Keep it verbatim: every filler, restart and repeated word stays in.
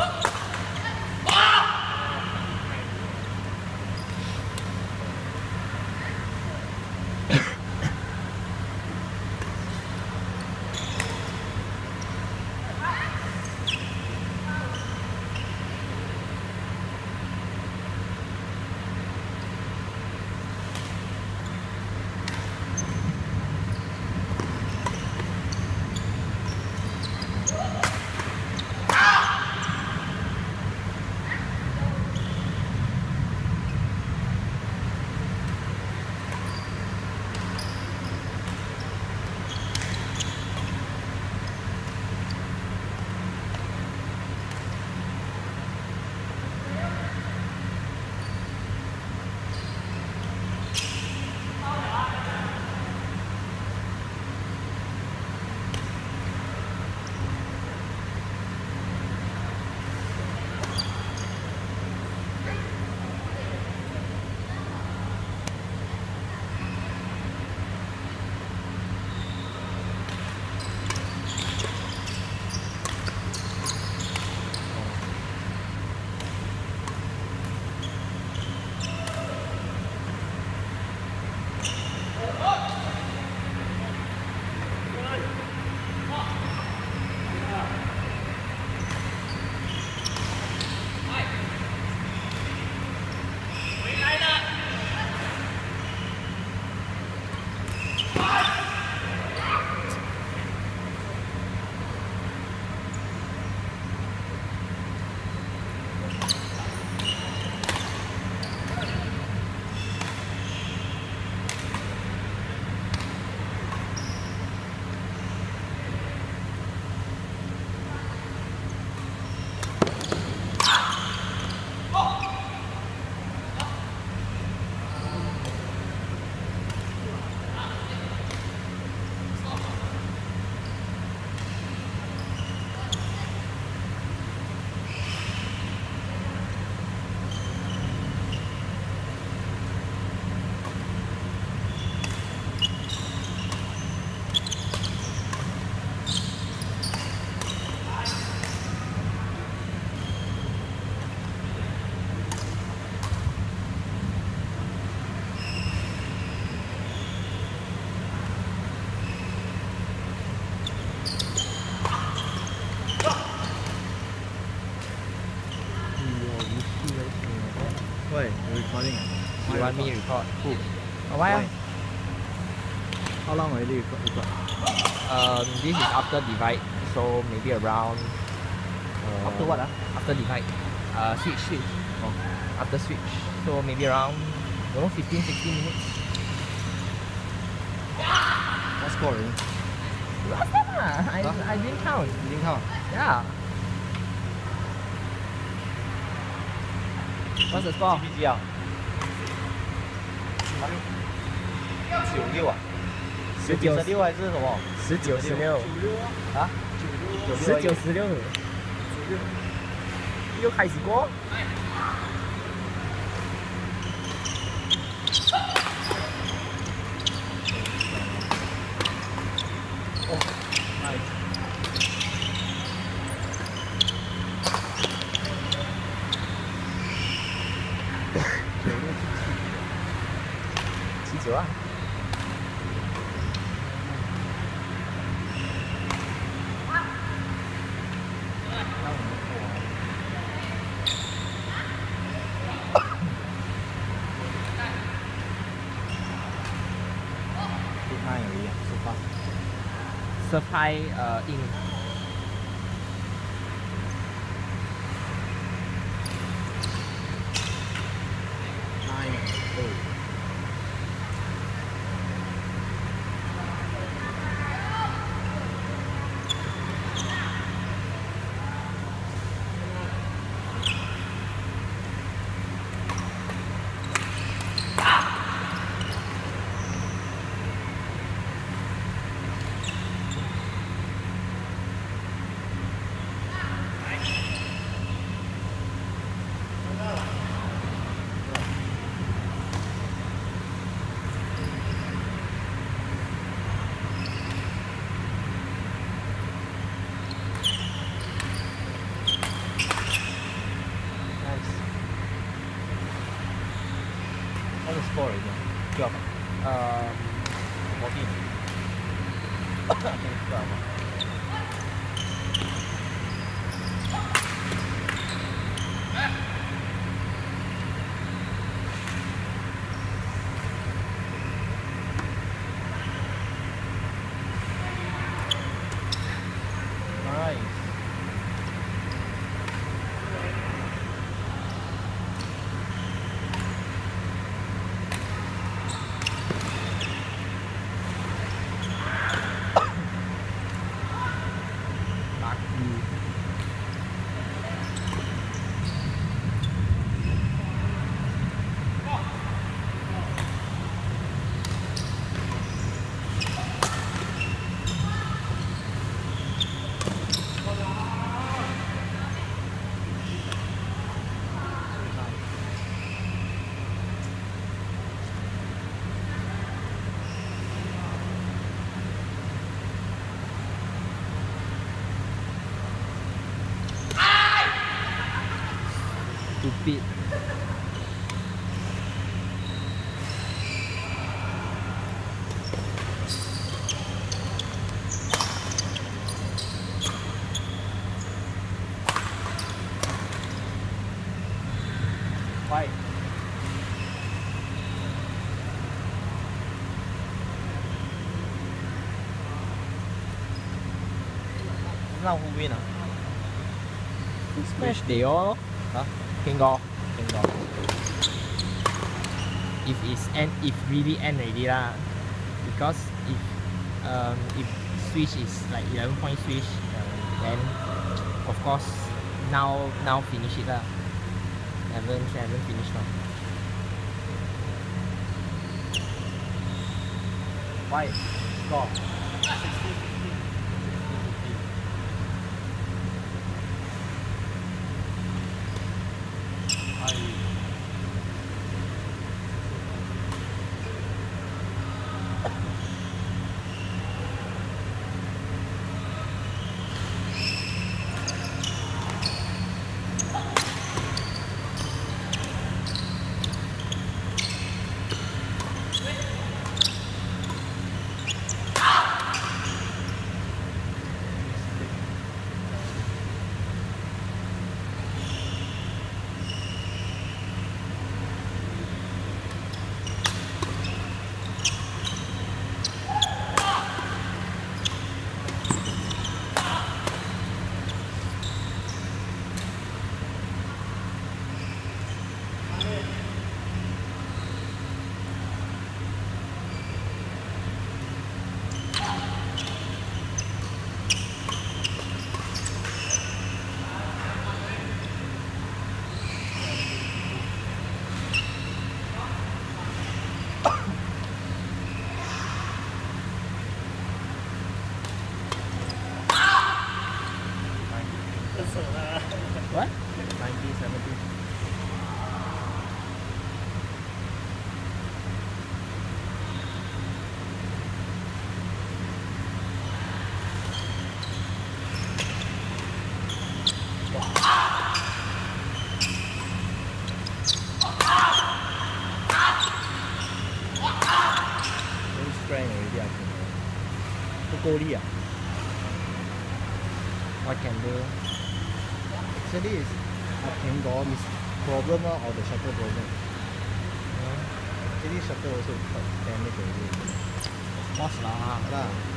Wait, you're recording? You want me to record? Who? Oh, why? Why? How long already you record? Um, this is after divide, so maybe around. Uh, After what? Uh? After divide. Uh, switch, switch. Oh. After switch, so maybe around, you know, fifteen, sixteen minutes. What score already? You ask them lah. I, Huh? I didn't count. You didn't count? Yeah. What's the score? 几比几啊？九六啊？ 十九十六还是什么？ 十九十六啊？ 十九十六又开始过。 哦，nice。 七九啊。Serve high uh, in. Nine. Oh. score already. twelve. Um, fourteen. I think twelve. Nice. stupid. Fight. Now who win? Ah? Smash they all. Huh? King go. King dog. If it's end, if really end already lah. Because if um if switch is like eleven point switch, then of course now now finish it lah. Haven't haven't finished now. Fight. Score. What? nineteen seventeen. No strength already, I think. 不够力啊 What can do? Actually, is I can go is problem or the shutter problem. Actually, shutter also quite damaged already. Boss lah. Lah.